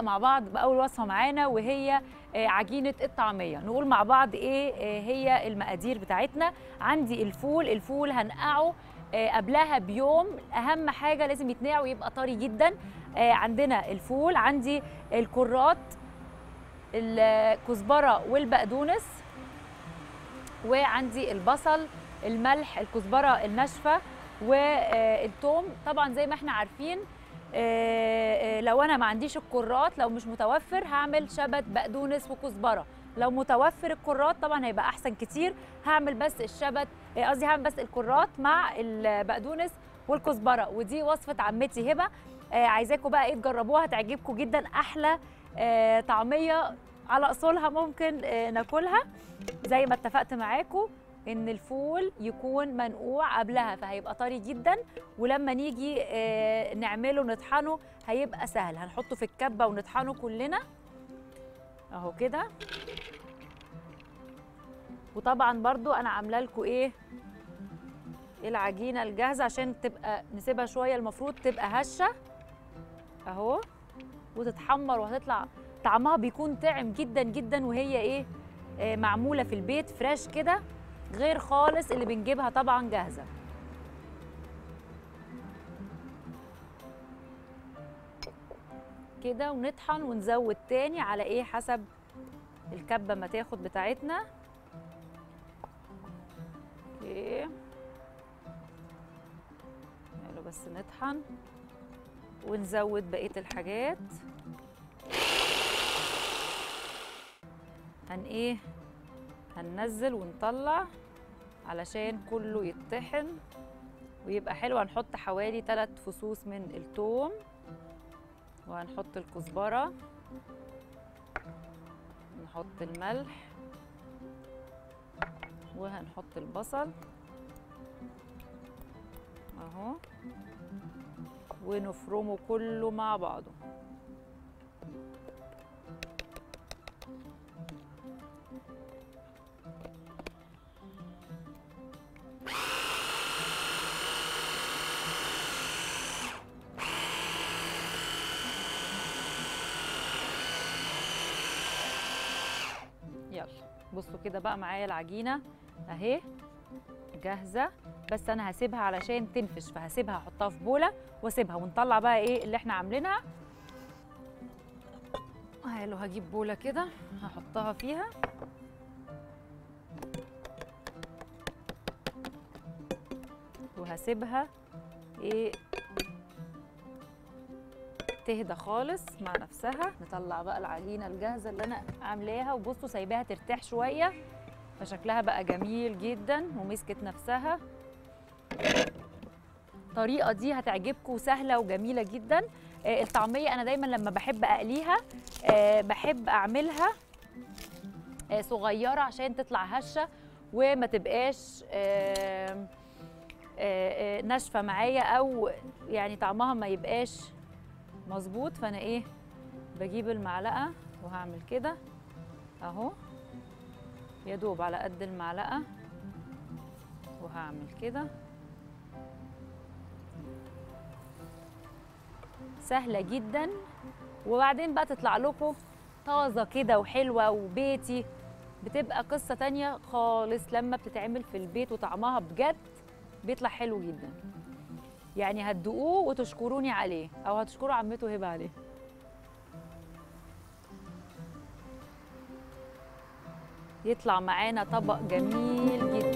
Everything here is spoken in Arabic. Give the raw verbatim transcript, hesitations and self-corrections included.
مع بعض باول وصفه معانا، وهي عجينه الطعميه. نقول مع بعض ايه هي المقادير بتاعتنا. عندي الفول، الفول هنقعه قبلها بيوم، اهم حاجه لازم يتنقع ويبقى طري جدا. عندنا الفول، عندي الكرات، الكزبره والبقدونس، وعندي البصل، الملح، الكزبره الناشفه، والثوم. طبعا زي ما احنا عارفين لو انا ما عنديش الكرات، لو مش متوفر هعمل شبت بقدونس وكزبره. لو متوفر الكرات طبعا هيبقى احسن كتير، هعمل بس الشبت، قصدي هعمل بس الكرات مع البقدونس والكزبره. ودي وصفه عمتي هبه، عايزاكم بقى ايه تجربوها، هتعجبكم جدا. احلى طعميه على اصولها ممكن ناكلها. زي ما اتفقت معاكم ان الفول يكون منقوع قبلها، فهيبقى طري جدا، ولما نيجي نعمله نطحنه هيبقى سهل. هنحطه في الكبه ونطحنه كلنا اهو كده. وطبعا برضو انا عامله لكم ايه العجينه الجاهزه عشان تبقى نسيبها شويه، المفروض تبقى هشه اهو وتتحمر وهتطلع طعمها بيكون طعم جدا جدا، وهي ايه آه معموله في البيت فريش كده، غير خالص اللي بنجيبها طبعا جاهزه. كده ونطحن ونزود تاني على ايه حسب الكبه ما تاخد بتاعتنا. اوكي يلا بس نطحن ونزود بقيه الحاجات. هن ايه هننزل ونطلع علشان كله يتطحن ويبقى حلو. هنحط حوالي ثلاث فصوص من الثوم، وهنحط الكزبره، نحط الملح، وهنحط البصل اهو ونفرمه كله مع بعضه. يلا بصوا كده بقى معايا العجينه اهي جاهزه، بس انا هسيبها علشان تنفش، فهسيبها احطها في بوله واسيبها ونطلع بقى ايه اللي احنا عاملينها. حلو، هجيب بوله كده هحطها فيها وهسيبها ايه تهدى خالص مع نفسها. نطلع بقى العجينه الجاهزه اللي انا عاملاها، وبصوا سايباها ترتاح شويه فشكلها بقى جميل جدا ومسكت نفسها. الطريقه دي هتعجبكم، سهله وجميله جدا. آه الطعميه انا دايما لما بحب اقليها آه بحب اعملها آه صغيره عشان تطلع هشه وما تبقاش آه آه آه ناشفه معايا، او يعني طعمها ما يبقاش مظبوط. فانا ايه بجيب المعلقه وهعمل كده اهو يا دوب على قد المعلقه، وهعمل كده. سهله جدا، وبعدين بقى تطلع لكم طازه كده وحلوه وبيتي، بتبقى قصه تانية خالص لما بتتعمل في البيت، وطعمها بجد بيطلع حلو جدا. يعني هتدوقوه وتشكروني عليه، او هتشكروا عمته هبه عليه. يطلع معانا طبق جميل جدا.